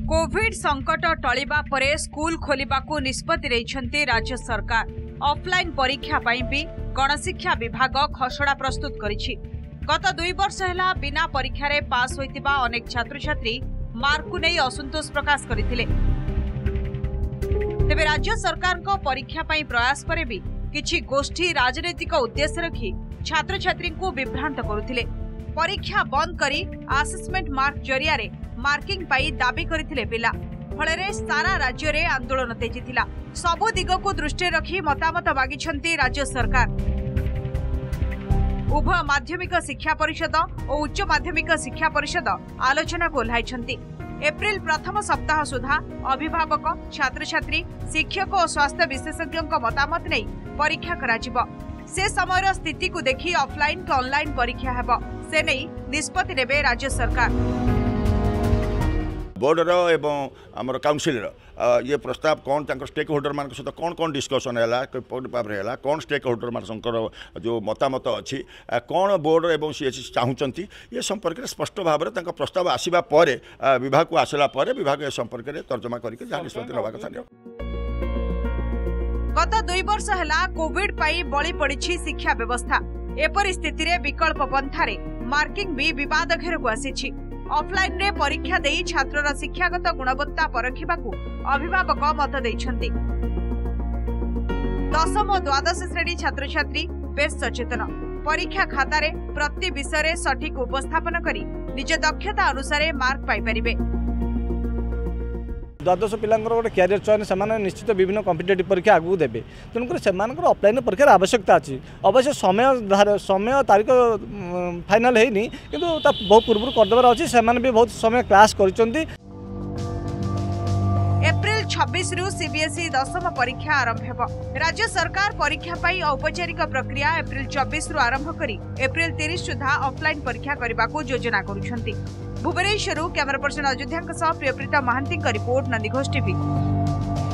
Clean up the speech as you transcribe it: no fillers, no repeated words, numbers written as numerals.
Covid संकट टलिबा परे school खोलिबाकू निष्पत्ति रहिछन्ते राज्य सरकार। ऑफलाइन परीक्षा पई भी गणशिक्षा विभाग खसड़ा प्रस्तुत करिछि। गत 2 वर्ष हैला बिना परीक्षा रे पास होइतिबा अनेक छात्र छात्री मार्क को नहीं असंतोष प्रकाश करथिले। तेबे राज्य सरकार को परीक्षा पई प्रयास परे भी किछि गोष्ठी राजनीतिक उद्देश्य रखी छात्र छात्री को विभ्रांत करुथिले। परीक्षा बंद करी असेसमेंट मार्क जरिया रे मार्किंग पाई दाबी करथिले पिला। फଳରେ सारा राज्य रे आंदोलन तेजिथिला। सबु दिग को दृष्टि रखी मतामत मागिछन्ती राज्य सरकार। उभय माध्यमिक शिक्षा परिषद और उच्च माध्यमिक शिक्षा परिषद आलोचना को ओह्लाइछन्ती। एप्रिल प्रथम सप्ताह सुधा अभिभावक छात्र छात्री शिक्षक और स्वास्थ्य विशेषज्ञ मतामत नहीं परीक्षा कराजिबो। से समय स्थिति को देखी ऑफलाइन के ऑनलाइन परीक्षा हेबो से नहीं निष्पत्ति नेबे राज्य सरकार। बोर्डर एवं आमर काउंसिल ये प्रस्ताव कौन स्टेक होल्डर मान सहित कौन कौन डिस्कसन है कौन स्टेक होल्डर मान जो मतामत अच्छी कौन बोर्ड एवं सीएचसी चाहूँगी ये संपर्क में स्पष्ट भाव में प्रस्ताव आसवा विभाग को आसला विभाग ए संपर्क में तर्जमा करके जहाँ निष्पत्ति नवा कथा। गत 2 वर्ष हैला कोविड पाई बळी पड़िछि शिक्षा व्यवस्था। एपरि स्थिति रे विकल्प पंथारे मार्किंग भी विवाद घेर को आसीछि। ऑफलाइन रे परीक्षा देई छात्रर शिक्षागत गुणवत्ता परखिबाकू अभिभावक मत देइछन्ति। दशम और द्वादश श्रेणी छात्र छात्री बेस सचेतन। परीक्षा खाता रे प्रति विषय रे सठिक उपस्थापन करी निज दक्षता अनुसार मार्क पाई परिबे। द्वादश पिलांकर गोटे क्यारियर चयन से निश्चित विभिन्न कॉम्पिटिटिव परीक्षा आगू देवे। तेणुक से ऑफलाइन परीक्षार आवश्यकता अच्छी। अवश्य समय तारीख फाइनाल है कि बहुत पूर्व करदेवार अच्छी से भी बहुत समय क्लास कर। एप्रिल 26 रु सीबीएसई दशम परीक्षा आरंभ हेब। राज्य सरकार परीक्षा पाई औपचारिक प्रक्रिया एप्रिल 24 रु आरंभ करी एप्रिल 30 सुधा ऑफलाइन परीक्षा करने को योजना करुछन्ति। Bhubaneswar camera person Ayodhya Priyaprita Mahanti report Nandighosh TV.